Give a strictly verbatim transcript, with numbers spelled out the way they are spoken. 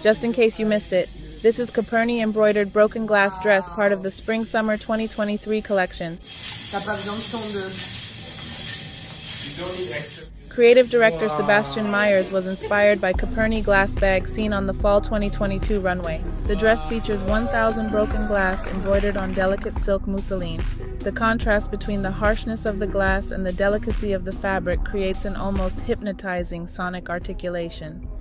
Just in case you missed it, this is Coperni Embroidered Broken Glass Dress, part of the Spring-Summer twenty twenty-three collection. Creative Director Sebastian Meyers was inspired by Coperni glass bag seen on the Fall twenty twenty-two runway. The dress features one thousand broken glass embroidered on delicate silk mousseline. The contrast between the harshness of the glass and the delicacy of the fabric creates an almost hypnotizing sonic articulation.